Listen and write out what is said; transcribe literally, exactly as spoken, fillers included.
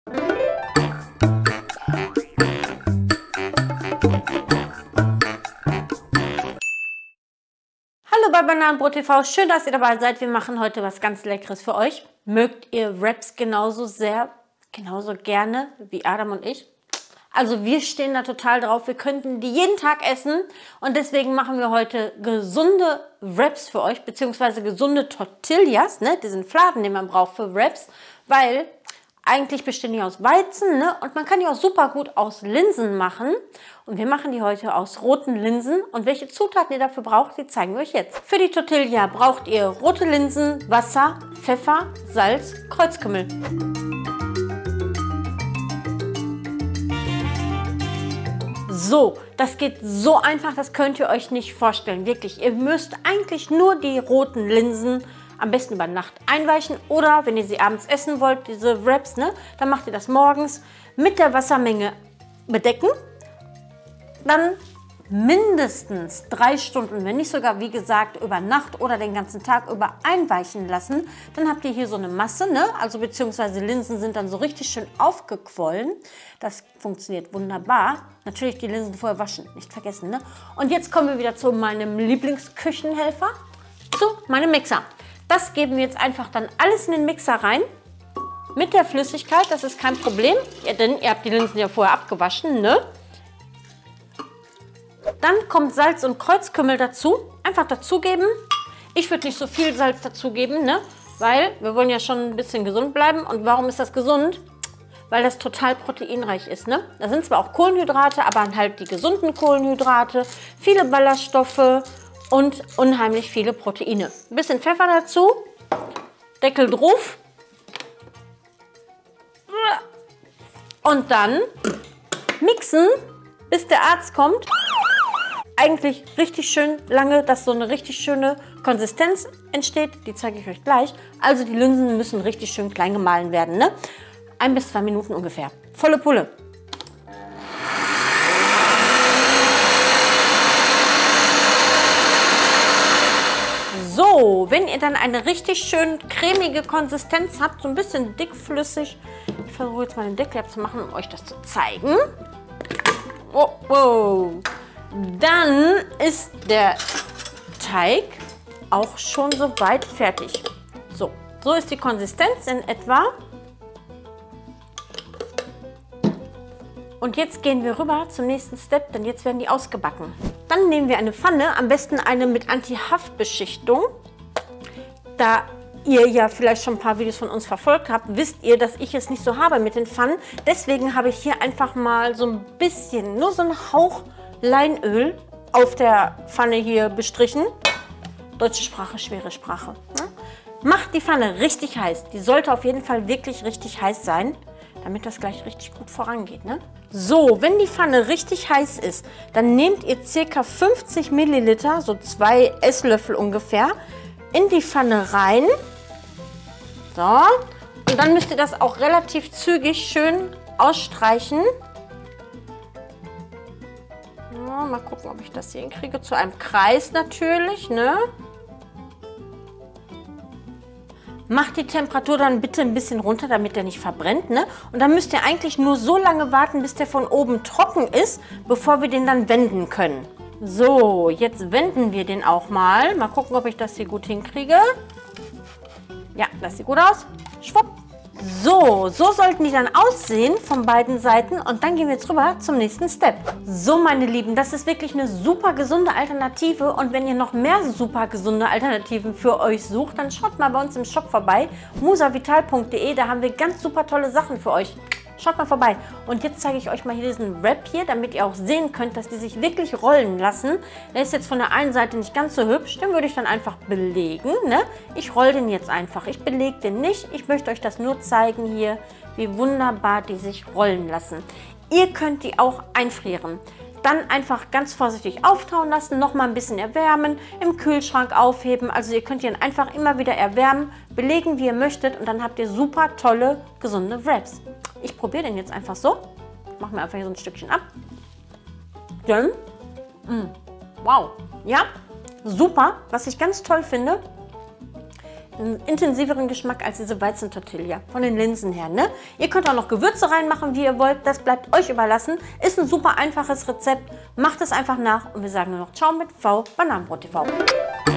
Hallo bei Bananenbrot T V, schön, dass ihr dabei seid. Wir machen heute was ganz Leckeres für euch. Mögt ihr Wraps genauso sehr, genauso gerne wie Adam und ich? Also wir stehen da total drauf. Wir könnten die jeden Tag essen und deswegen machen wir heute gesunde Wraps für euch, beziehungsweise gesunde Tortillas, ne? Diesen Fladen, den man braucht für Wraps, weil eigentlich bestehen die aus Weizen, ne? Und man kann die auch super gut aus Linsen machen. Und wir machen die heute aus roten Linsen. Und welche Zutaten ihr dafür braucht, die zeigen wir euch jetzt. Für die Tortilla braucht ihr rote Linsen, Wasser, Pfeffer, Salz, Kreuzkümmel. So, das geht so einfach, das könnt ihr euch nicht vorstellen. Wirklich, ihr müsst eigentlich nur die roten Linsen am besten über Nacht einweichen oder wenn ihr sie abends essen wollt, diese Wraps, ne, dann macht ihr das morgens mit der Wassermenge bedecken. Dann mindestens drei Stunden, wenn nicht sogar, wie gesagt, über Nacht oder den ganzen Tag über einweichen lassen. Dann habt ihr hier so eine Masse, ne? Also beziehungsweise Linsen sind dann so richtig schön aufgequollen. Das funktioniert wunderbar. Natürlich die Linsen vorher waschen, nicht vergessen, ne? Und jetzt kommen wir wieder zu meinem Lieblingsküchenhelfer, zu meinem Mixer. Das geben wir jetzt einfach dann alles in den Mixer rein. Mit der Flüssigkeit, das ist kein Problem, ja, denn ihr habt die Linsen ja vorher abgewaschen, ne? Dann kommt Salz und Kreuzkümmel dazu. Einfach dazugeben. Ich würde nicht so viel Salz dazugeben, ne? Weil wir wollen ja schon ein bisschen gesund bleiben. Und warum ist das gesund? Weil das total proteinreich ist, ne? Da sind zwar auch Kohlenhydrate, aber halt die gesunden Kohlenhydrate, viele Ballaststoffe und unheimlich viele Proteine. Ein bisschen Pfeffer dazu, Deckel drauf und dann mixen, bis der Arzt kommt. Eigentlich richtig schön lange, dass so eine richtig schöne Konsistenz entsteht. Die zeige ich euch gleich. Also die Linsen müssen richtig schön klein gemahlen werden, ne? Ein bis zwei Minuten ungefähr. Volle Pulle. So, wenn ihr dann eine richtig schön cremige Konsistenz habt, so ein bisschen dickflüssig. Ich versuche jetzt mal den Deckel abzumachen, um euch das zu zeigen. Oh, wow. Dann ist der Teig auch schon soweit fertig. So, so ist die Konsistenz in etwa. Und jetzt gehen wir rüber zum nächsten Step, denn jetzt werden die ausgebacken. Dann nehmen wir eine Pfanne, am besten eine mit Anti-Haft-Beschichtung. Da ihr ja vielleicht schon ein paar Videos von uns verfolgt habt, wisst ihr, dass ich es nicht so habe mit den Pfannen. Deswegen habe ich hier einfach mal so ein bisschen, nur so einen Hauch Leinöl auf der Pfanne hier bestrichen. Deutsche Sprache, schwere Sprache. Ne? Macht die Pfanne richtig heiß. Die sollte auf jeden Fall wirklich richtig heiß sein, damit das gleich richtig gut vorangeht. Ne? So, wenn die Pfanne richtig heiß ist, dann nehmt ihr ca. fünfzig Milliliter, so zwei Esslöffel ungefähr, in die Pfanne rein. So, und dann müsst ihr das auch relativ zügig schön ausstreichen. Ja, mal gucken, ob ich das hier hinkriege. Zu einem Kreis natürlich, ne? Macht die Temperatur dann bitte ein bisschen runter, damit der nicht verbrennt, ne? Und dann müsst ihr eigentlich nur so lange warten, bis der von oben trocken ist, bevor wir den dann wenden können. So, jetzt wenden wir den auch mal. Mal gucken, ob ich das hier gut hinkriege. Ja, das sieht gut aus. Schwupp. So, so sollten die dann aussehen von beiden Seiten und dann gehen wir jetzt rüber zum nächsten Step. So, meine Lieben, das ist wirklich eine super gesunde Alternative und wenn ihr noch mehr super gesunde Alternativen für euch sucht, dann schaut mal bei uns im Shop vorbei, musavital punkt de, da haben wir ganz super tolle Sachen für euch. Schaut mal vorbei. Und jetzt zeige ich euch mal hier diesen Wrap hier, damit ihr auch sehen könnt, dass die sich wirklich rollen lassen. Der ist jetzt von der einen Seite nicht ganz so hübsch, den würde ich dann einfach belegen. Ne? Ich roll den jetzt einfach. Ich belege den nicht. Ich möchte euch das nur zeigen hier, wie wunderbar die sich rollen lassen. Ihr könnt die auch einfrieren. Dann einfach ganz vorsichtig auftauen lassen, noch mal ein bisschen erwärmen, im Kühlschrank aufheben. Also ihr könnt ihn einfach immer wieder erwärmen, belegen, wie ihr möchtet und dann habt ihr super tolle, gesunde Wraps. Ich probiere den jetzt einfach so. Machen wir einfach hier so ein Stückchen ab. Dann, mh, wow, ja, super. Was ich ganz toll finde, einen intensiveren Geschmack als diese Weizentortilla von den Linsen her. Ne? Ihr könnt auch noch Gewürze reinmachen, wie ihr wollt. Das bleibt euch überlassen. Ist ein super einfaches Rezept. Macht es einfach nach und wir sagen nur noch Ciao mit V, Bananenbrot T V.